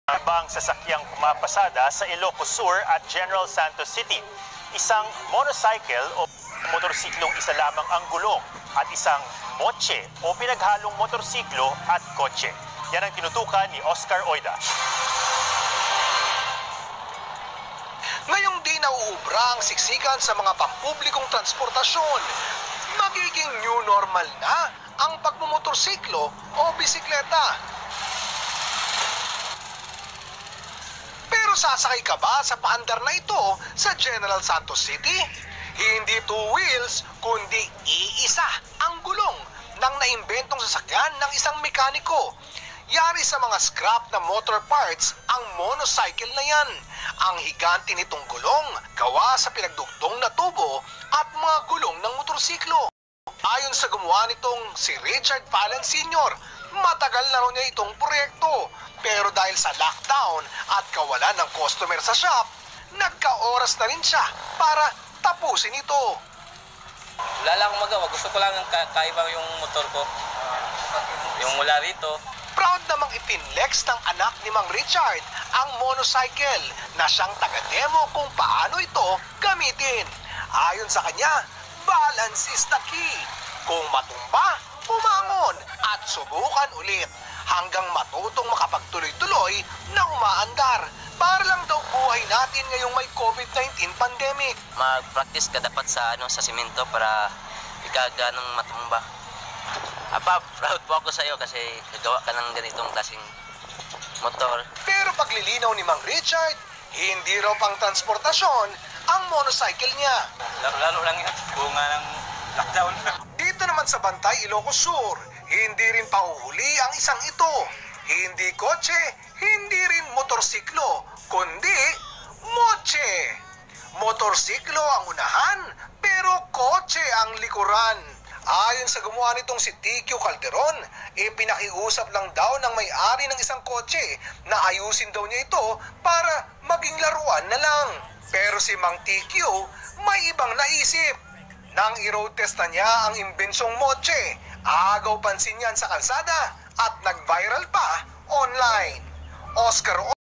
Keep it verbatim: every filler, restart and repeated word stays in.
Ibang sasakyang pumapasada sa Ilocos Sur at General Santos City. Isang motorcycle o motorsiklong isa lamang ang gulong at isang motse o pinaghalong motorsiklo at kotse. Yan ang tinutukan ni Oscar Oida. Ngayong di nauubra ang siksikan sa mga pampublikong transportasyon, magiging new normal na ang pagmumotorsiklo o bisikleta. Pero sasakay ka ba sa paandar na ito sa General Santos City? Hindi two wheels, kundi iisa ang gulong ng naimbentong sasakyan ng isang mekaniko. Yari sa mga scrap na motor parts ang motorcycle na yan. Ang higanti nitong gulong, gawa sa pinagdugtong na tubo at mga gulong ng motorsiklo. Ayon sa gumawa nitong si Richard Fallon Senior, matagal na raw niya itong proyekto. Pero dahil sa lockdown at kawalan ng customer sa shop, nagka-oras na rin siya para tapusin ito. Wala lang akong magawa. Gusto ko lang ka kaiba yung motor ko. Yung mula rito. Proud namang ipinlex ng anak ni Mang Richard ang motorcycle na siyang taga-demo kung paano ito gamitin. Ayon sa kanya, balance is the key. Kung matumba, bumangon at subukan ulit hanggang matutong makapagtuloy-tuloy na umaandar. Para lang daw buhay natin ngayong may COVID nineteen pandemic. Mag-practice ka dapat sa ano sa simento para ikaga ng matumba. Apa, proud po ako sa iyo kasi nagawa ka ng ganitong klaseng motor. Pero paglilinaw ni Mang Richard, hindi raw pang transportasyon ang motorcycle niya. Lalo-lalo lang yan, bunga ng lockdown. Dito naman sa Bantay, Ilocos Sur, hindi rin pauhuli ang isang ito. Hindi kotse, hindi rin motorsiklo, kundi motse. Motorsiklo ang unahan, pero kotse ang likuran. Ayon sa gumawa nitong si T Q Calderon, ipinakiusap lang daw ng may-ari ng isang kotse na ayusin daw niya ito para maging laruan na lang. Pero si Mang T Q may ibang naisip. Nang i-road test na niya ang imbensyong motse, agaw pansin yan sa kalsada at nag-viral pa online. Oscar